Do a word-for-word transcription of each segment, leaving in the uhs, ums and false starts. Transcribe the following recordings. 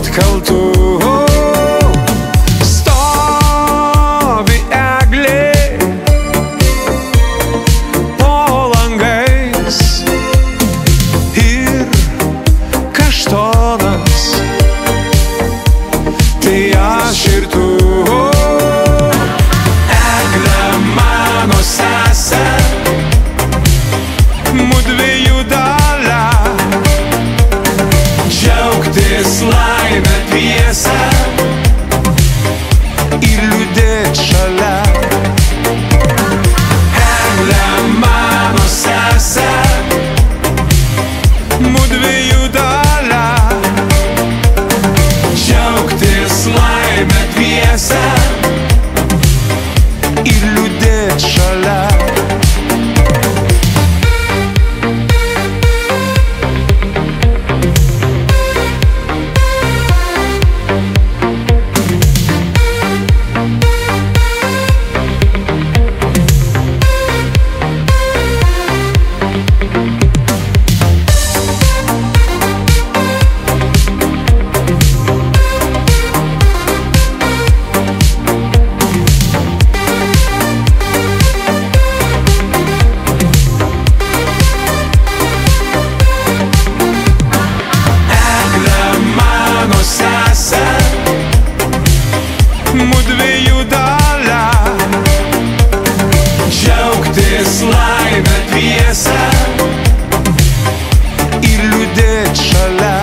atkaltų. Stovi eglė po langais ir kaštonas, tai aš ir tu. Egle mano sese, mudviejų dalia, džiaugtis laimę dviese ir liūdėt šalia. Egle mano sese, mudviejų dalia, džiaugtis laimę dviese ir liūdėt šalia. Mudviejų dalia, džiaugtis laimę dviese ir liūdėt šalia.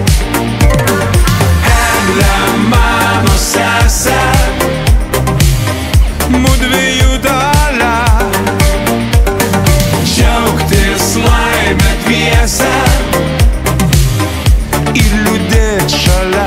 Egle mano sese, mudviejų dalia, džiaugtis laimę dviese ir liūdėt šalia.